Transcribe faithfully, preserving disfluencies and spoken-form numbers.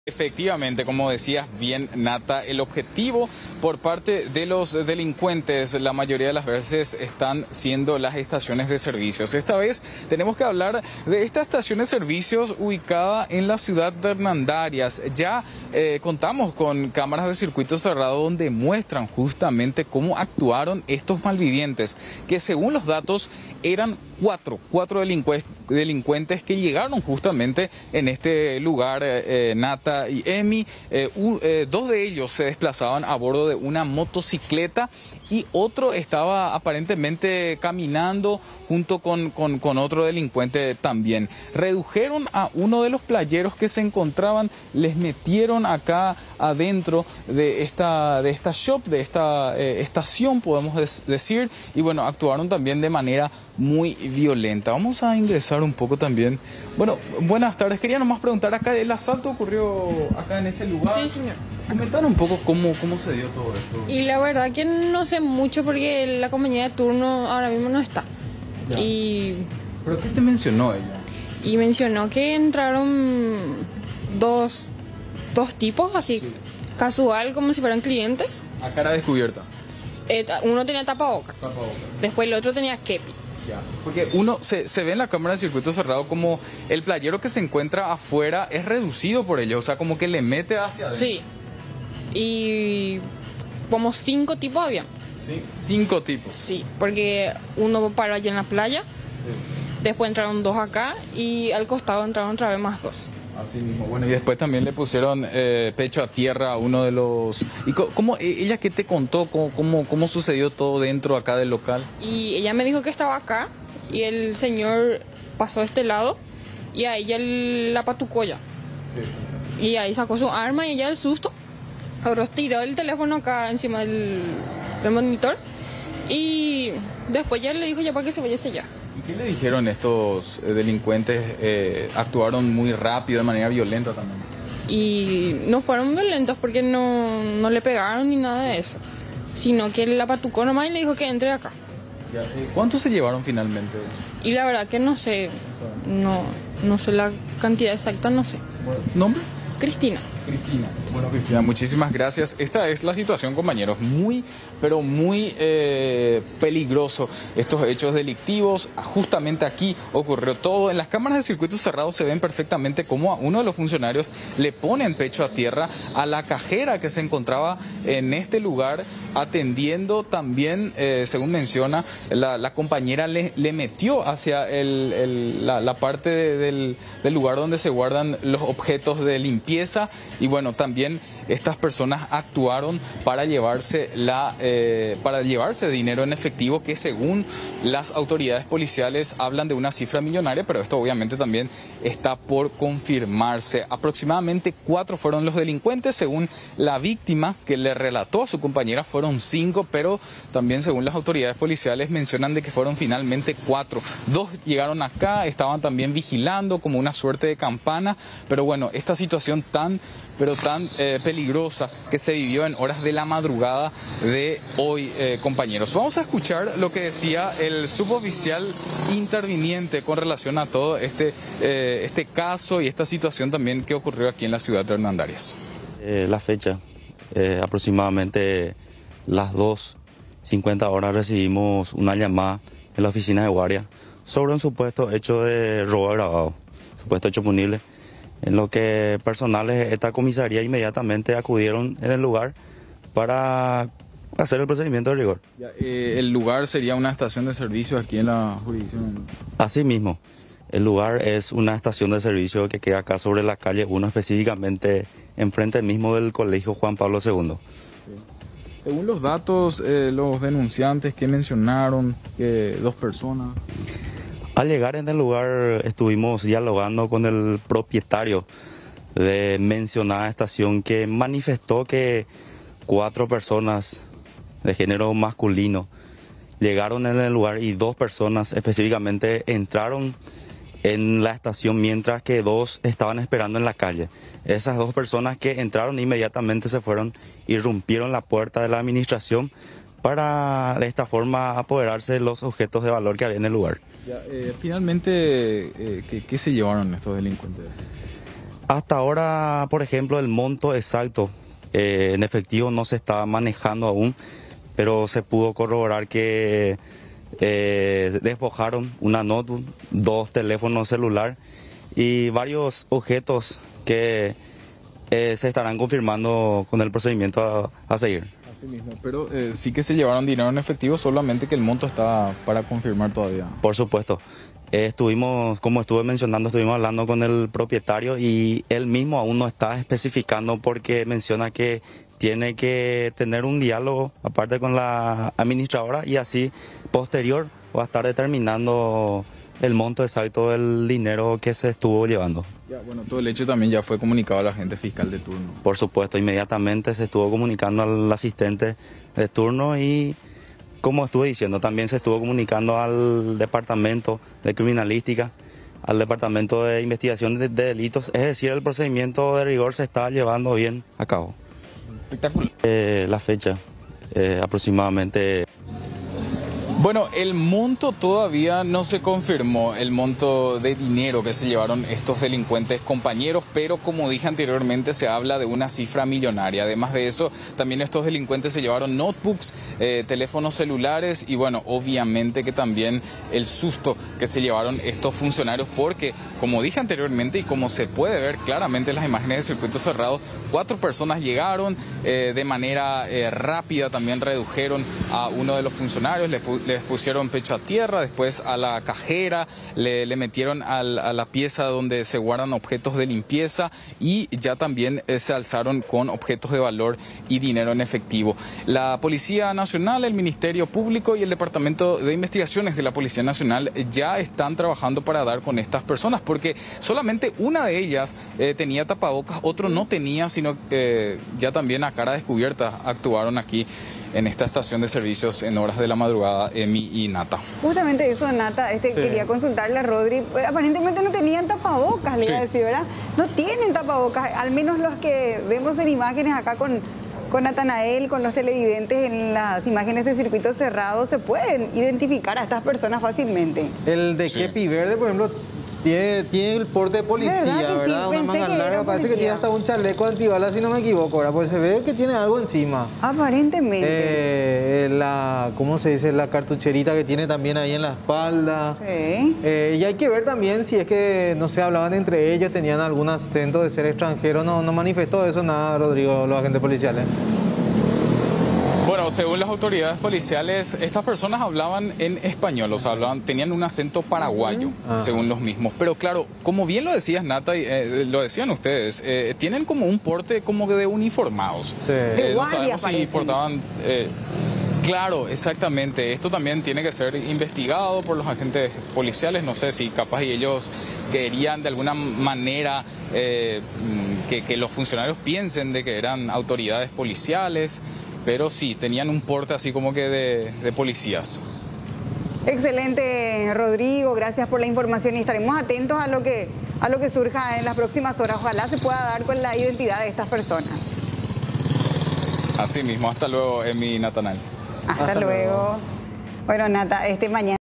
Efectivamente, como decías bien, Nata, el objetivo por parte de los delincuentes la mayoría de las veces están siendo las estaciones de servicios. Esta vez tenemos que hablar de esta estación de servicios ubicada en la ciudad de Hernandarias. Ya eh, contamos con cámaras de circuito cerrado donde muestran justamente cómo actuaron estos malvivientes, que según los datos eran cuatro, cuatro delincuentes, delincuentes que llegaron justamente en este lugar, eh, Nata y Emi. Eh, un, eh, dos de ellos se desplazaban a bordo de una motocicleta y otro estaba aparentemente caminando junto con, con, con otro delincuente también. Redujeron a uno de los playeros que se encontraban, les metieron acá adentro de esta, de esta shop, de esta eh, estación, podemos des decir, y bueno, actuaron también de manera muy violenta. Vamos a ingresar un poco también. Bueno, buenas tardes. Quería nomás preguntar acá, ¿el asalto ocurrió acá en este lugar? Sí, señor. Comentar un poco cómo, cómo se dio todo esto. Y la verdad que no sé mucho porque la compañía de turno ahora mismo no está. Ya. Y, ¿Pero qué te mencionó ella? y mencionó que entraron dos, dos tipos así, Sí. casual, como si fueran clientes. A cara descubierta. Eh, uno tenía tapabocas, Tapabocas. después el otro tenía kepi. Ya. Porque uno se, se ve en la cámara de circuito cerrado como el playero que se encuentra afuera es reducido por ellos, o sea, como que le mete hacia adentro. Sí. Y como cinco tipos habían. Sí. Cinco tipos. Sí, porque uno paró allá en la playa, Sí. después entraron dos acá y al costado entraron otra vez más dos. Así mismo. Bueno, y después también le pusieron eh, pecho a tierra a uno de los... ¿Y co- cómo, ella qué te contó? ¿Cómo, cómo, cómo sucedió todo dentro acá del local? Y ella me dijo que estaba acá y el señor pasó a este lado y a ella el- la patucó ya. Sí. Y ahí sacó su arma y ella el susto. Ahora tiró el teléfono acá encima del, del monitor y después ya le dijo ya para que se vaya ya. ¿Y qué le dijeron estos eh, delincuentes? Eh, actuaron muy rápido, de manera violenta también. Y no fueron violentos porque no, no le pegaron ni nada de eso, sino que la patucó nomás y le dijo que entre acá. Ya, eh, ¿Cuántos se llevaron finalmente? Y la verdad que no sé, no, no sé la cantidad exacta, no sé. Bueno, ¿nombre? Cristina. Cristina. Bueno, Cristina, muchísimas gracias. Esta es la situación, compañeros, muy, pero muy eh, peligroso. Estos hechos delictivos, justamente aquí ocurrió todo. En las cámaras de circuito cerrado se ven perfectamente cómo a uno de los funcionarios le ponen pecho a tierra a la cajera que se encontraba en este lugar atendiendo también, eh, según menciona, la, la compañera le, le metió hacia el, el, la, la parte de, del, del lugar donde se guardan los objetos de limpieza. Y bueno, también estas personas actuaron para llevarse la eh, para llevarse dinero en efectivo, que según las autoridades policiales hablan de una cifra millonaria, pero esto obviamente también está por confirmarse. Aproximadamente cuatro fueron los delincuentes, según la víctima que le relató a su compañera fueron cinco, pero también según las autoridades policiales mencionan de que fueron finalmente cuatro. Dos llegaron acá, estaban también vigilando como una suerte de campana, pero bueno, esta situación tan pero tan eh, peligrosa que se vivió en horas de la madrugada de hoy, eh, compañeros. Vamos a escuchar lo que decía el suboficial interviniente con relación a todo este, eh, este caso y esta situación también que ocurrió aquí en la ciudad de Hernandarias. Eh, la fecha, eh, aproximadamente las dos cincuenta horas recibimos una llamada en la oficina de guardia sobre un supuesto hecho de robo agravado, supuesto hecho punible, en lo que personales de esta comisaría inmediatamente acudieron en el lugar para hacer el procedimiento de rigor. Ya, eh, el lugar sería una estación de servicio aquí en la jurisdicción. Asimismo, el lugar es una estación de servicio que queda acá sobre la calle uno, específicamente enfrente mismo del Colegio Juan Pablo segundo. Sí. Según los datos, eh, los denunciantes que mencionaron, que dos personas... Al llegar en el lugar estuvimos dialogando con el propietario de mencionada estación, que manifestó que cuatro personas de género masculino llegaron en el lugar y dos personas específicamente entraron en la estación mientras que dos estaban esperando en la calle. Esas dos personas que entraron inmediatamente se fueron y rompieron la puerta de la administración para de esta forma apoderarse de los objetos de valor que había en el lugar. Ya, eh, finalmente, eh, ¿qué, ¿qué se llevaron estos delincuentes? Hasta ahora, por ejemplo, el monto exacto eh, en efectivo no se está manejando aún, pero se pudo corroborar que eh, despojaron una notebook, dos teléfonos celular y varios objetos que eh, se estarán confirmando con el procedimiento a, a seguir. Así mismo, pero eh, sí que se llevaron dinero en efectivo, solamente que el monto está para confirmar todavía. Por supuesto. Eh, estuvimos, como estuve mencionando, estuvimos hablando con el propietario y él mismo aún no está especificando porque menciona que tiene que tener un diálogo aparte con la administradora y así posterior va a estar determinando el monto exacto del dinero que se estuvo llevando. Ya, bueno, todo el hecho también ya fue comunicado al agente fiscal de turno. Por supuesto, inmediatamente se estuvo comunicando al asistente de turno y, como estuve diciendo, también se estuvo comunicando al departamento de criminalística, al departamento de investigación de, de delitos, es decir, el procedimiento de rigor se está llevando bien a cabo. Espectacular. Eh, la fecha, eh, aproximadamente. Bueno, el monto todavía no se confirmó, el monto de dinero que se llevaron estos delincuentes compañeros, pero como dije anteriormente se habla de una cifra millonaria. Además de eso, también estos delincuentes se llevaron notebooks, eh, teléfonos celulares y bueno, obviamente que también el susto que se llevaron estos funcionarios porque, como dije anteriormente y como se puede ver claramente en las imágenes de circuito cerrado, cuatro personas llegaron eh, de manera eh, rápida, también redujeron a uno de los funcionarios, le les pusieron pecho a tierra, después a la cajera, le, le metieron al, a la pieza donde se guardan objetos de limpieza y ya también eh, se alzaron con objetos de valor y dinero en efectivo. La Policía Nacional, el Ministerio Público y el Departamento de Investigaciones de la Policía Nacional ya están trabajando para dar con estas personas porque solamente una de ellas eh, tenía tapabocas, otro no tenía, sino que eh, ya también a cara descubierta actuaron aquí en esta estación de servicios en horas de la madrugada, Emi y Nata. Justamente eso, Nata, este, sí. Quería consultarle a Rodri. Aparentemente no tenían tapabocas, le sí. iba a decir, ¿verdad? No tienen tapabocas, al menos los que vemos en imágenes acá con, con Natanael, con los televidentes en las imágenes de circuito cerrado, se pueden identificar a estas personas fácilmente. El de sí. Kepi Verde, por ejemplo, Tiene, tiene el porte de policía, ¿verdad? ¿verdad? Sí, una manga larga, parece que tiene hasta un chaleco antibalas, si no me equivoco, ¿verdad? Pues se ve que tiene algo encima. Aparentemente. Eh, la, ¿cómo se dice? La cartucherita que tiene también ahí en la espalda. Sí. Eh, y hay que ver también si es que, no sé, hablaban entre ellos, tenían algún acento de ser extranjero. No, no manifestó eso nada, Rodrigo, los agentes policiales. Bueno, según las autoridades policiales, estas personas hablaban en español, o sea, hablaban, tenían un acento paraguayo, uh-huh. según los mismos. Pero claro, como bien lo decías, Nata, y eh, lo decían ustedes, eh, tienen como un porte como de uniformados. Sí. Eh, no sabemos si portaban... Eh, Claro, exactamente. Esto también tiene que ser investigado por los agentes policiales. No sé si capaz y ellos querían de alguna manera eh, que, que los funcionarios piensen de que eran autoridades policiales, pero sí, tenían un porte así como que de, de policías. Excelente, Rodrigo. Gracias por la información y estaremos atentos a lo que, a lo que surja en las próximas horas. Ojalá se pueda dar con la identidad de estas personas. Así mismo. Hasta luego, Emi y Natanael. Hasta, Hasta luego. luego. Bueno, Nata, este mañana...